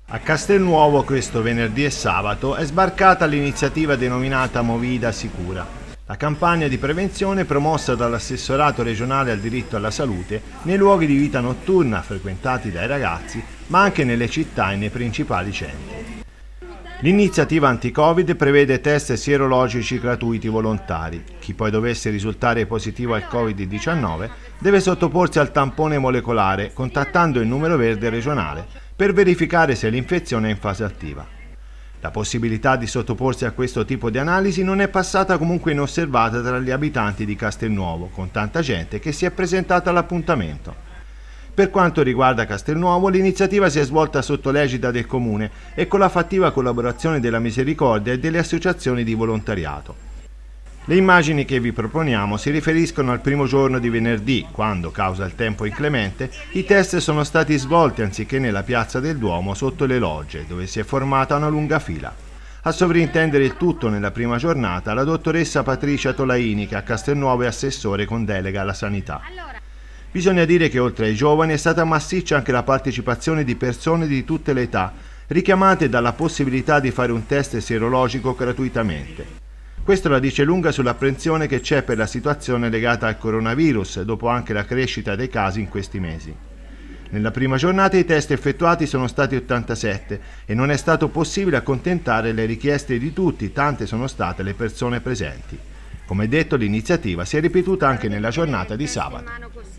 A Castelnuovo questo venerdì e sabato è sbarcata l'iniziativa denominata Movida Sicura, la campagna di prevenzione promossa dall'assessorato regionale al diritto alla salute nei luoghi di vita notturna frequentati dai ragazzi, ma anche nelle città e nei principali centri. L'iniziativa anti-Covid prevede test sierologici gratuiti volontari. Chi poi dovesse risultare positivo al Covid-19 deve sottoporsi al tampone molecolare contattando il numero verde regionale per verificare se l'infezione è in fase attiva. La possibilità di sottoporsi a questo tipo di analisi non è passata comunque inosservata tra gli abitanti di Castelnuovo, con tanta gente che si è presentata all'appuntamento. Per quanto riguarda Castelnuovo, l'iniziativa si è svolta sotto l'egida del Comune e con la fattiva collaborazione della Misericordia e delle associazioni di volontariato. Le immagini che vi proponiamo si riferiscono al primo giorno di venerdì, quando, causa il tempo inclemente, i test sono stati svolti anziché nella piazza del Duomo sotto le logge, dove si è formata una lunga fila. A sovrintendere il tutto nella prima giornata la dottoressa Patricia Tolaini, che a Castelnuovo è assessore con delega alla sanità. Bisogna dire che oltre ai giovani è stata massiccia anche la partecipazione di persone di tutte le età, richiamate dalla possibilità di fare un test sierologico gratuitamente. Questo la dice lunga sull'apprensione che c'è per la situazione legata al coronavirus, dopo anche la crescita dei casi in questi mesi. Nella prima giornata i test effettuati sono stati 87 e non è stato possibile accontentare le richieste di tutti, tante sono state le persone presenti. Come detto, l'iniziativa si è ripetuta anche nella giornata di sabato.